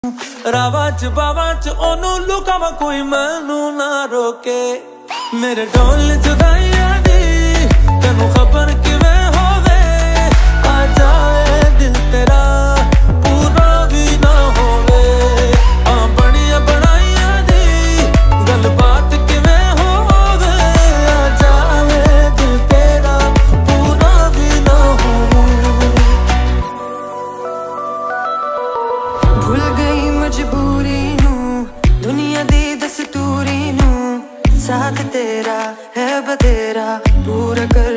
रावा च बावा च ओनू लुकावा कोई मैनू ना रोके। मेरे ढोल जुदाइयां दी तेनू खबर किवें होवे। आ जाए दिल तेरा पूरा भी ना होवे। आ बनिया बनाइयां दी गलबात किवें होवे। आ जाए दिल तेरा पूरा भी ना होवे। भूल गई मजबूरी नू दुनिया दी दस्तूरी नू। साथ तेरा है बतेरा पूरा कर